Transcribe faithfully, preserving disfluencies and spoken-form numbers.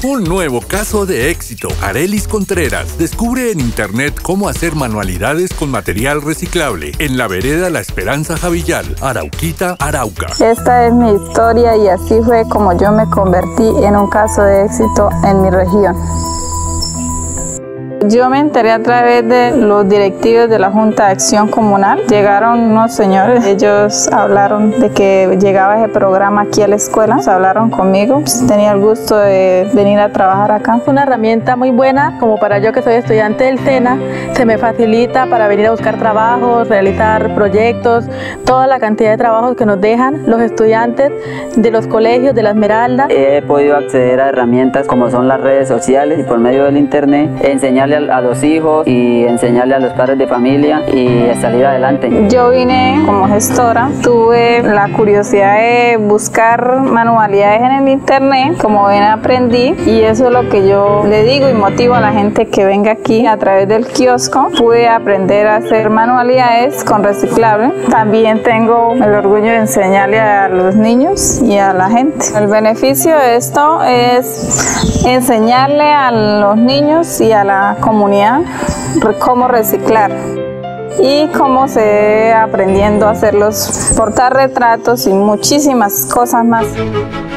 Un nuevo caso de éxito. Arelis Contreras descubre en internet cómo hacer manualidades con material reciclable en la vereda La Esperanza Javillal, Arauquita, Arauca. Esta es mi historia y así fue como yo me convertí en un caso de éxito en mi región. Yo me enteré a través de los directivos de la Junta de Acción Comunal. Llegaron unos señores, ellos hablaron de que llegaba ese programa aquí a la escuela, pues hablaron conmigo, pues tenía el gusto de venir a trabajar acá. Es una herramienta muy buena, como para yo que soy estudiante del SENA, se me facilita para venir a buscar trabajos, realizar proyectos, toda la cantidad de trabajos que nos dejan los estudiantes de los colegios de La Esmeralda. He podido acceder a herramientas como son las redes sociales y por medio del internet enseñarle a los hijos y enseñarle a los padres de familia y a salir adelante. Yo vine como gestora, tuve la curiosidad de buscar manualidades en el internet, como ven aprendí y eso es lo que yo le digo y motivo a la gente que venga aquí a través del kiosco. Pude aprender a hacer manualidades con reciclable. También tengo el orgullo de enseñarle a los niños y a la gente. El beneficio de esto es enseñarle a los niños y a la comunidad cómo reciclar y cómo se aprendiendo a hacer los portarretratos y muchísimas cosas más.